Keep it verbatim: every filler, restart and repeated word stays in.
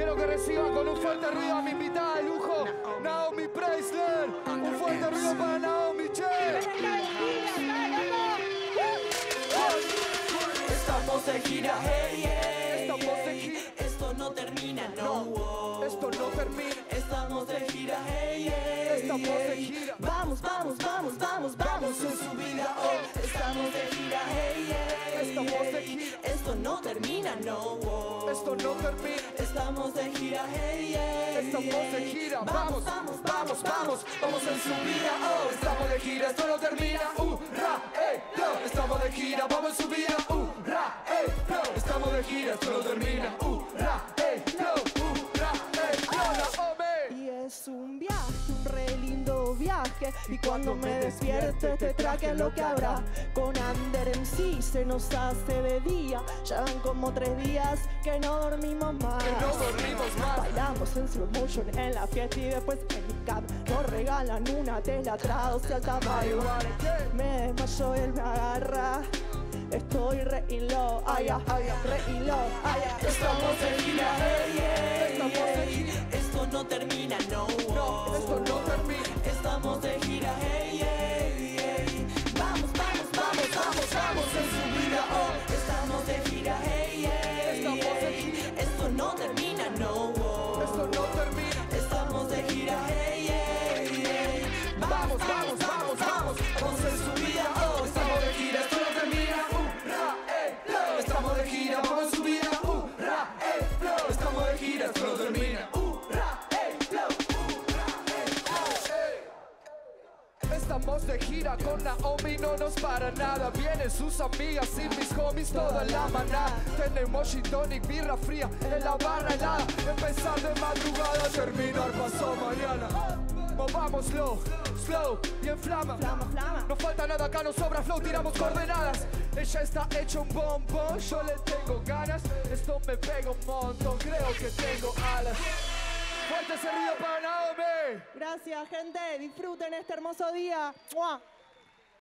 Quiero que reciban con un fuerte ruido a mi invitada de lujo, Naomi Preisler. Un fuerte ruido para Naomi, che. Estamos de gira, hey, hey, Estamos de gira. Esto no termina, no, No, esto no termina. Estamos de gira, hey, hey, Estamos de gira. Vamos, vamos, vamos, vamos, vamos en subida, oh. Estamos de gira, hey, hey, Estamos de gira. Esto no termina, no, Esto no termina. Estamos de gira, hey, hey, Estamos de gira. Vamos, vamos, vamos, vamos. Vamos en subida, oh. Estamos de gira, esto no termina. Uh, ra, ey, no. Estamos de gira, vamos en subida. Uh, ra, ey, no. Estamos de gira, esto no termina. Uh, ra, ey, no. Uh, ra, ey, no. Naomi. Y es un viaje, un re lindo viaje. Y cuando me despierte te traje lo que habrá. Con Under M C se nos hace de día. Ya van como tres días que no dormimos más. Que no dormimos más. Bailamos en slow motion en la fiesta y después en el cab nos regalan una tela atrás y alta marihuana. Me desmayo, él me agarra. Estoy re in love, ay, ay, ay, re in love, ay, ay. Estamos de gira, hey, hey, Estamos de gira. Esto no termina, no, No, esto no termina. Estamos de gira, hey, hey, hey. Vamos, vamos, vamos, vamos, vamos en subida, oh. Estamos de gira, hey, hey, Estamos de hey. gira. Esto no termina, no, Esto no termina. Estamos de gira, hey, hey, hey. Vamos, vamos, vamos, vamos. Vamos en subida, oh. Estamos de gira, esto no termina. Uh, ra, ey, no. Estamos de gira, vamos en subida. Uh, ra, ey, no. Estamos de gira, esto no termina. Uh, ra, ey, no. Uh, ra, ey, no. Ey. Estamos de gira con Naomi, no nos para nada. Vienen sus amigas y mis homies, toda la manada. Tenemos gin tonic, birra fría en la barra helada. Empezar de madrugada, terminar pasado mañana. Movámoslo, slow y en flama. Flama, flama. No falta nada acá, nos sobra flow, tiramos coordenadas. Ella está hecha un bombón, yo le tengo ganas. Esto me pega un montón, creo que tengo alas. Fuerte ese ruido para Naomi. Gracias, gente. Disfruten este hermoso día. ¡Mua!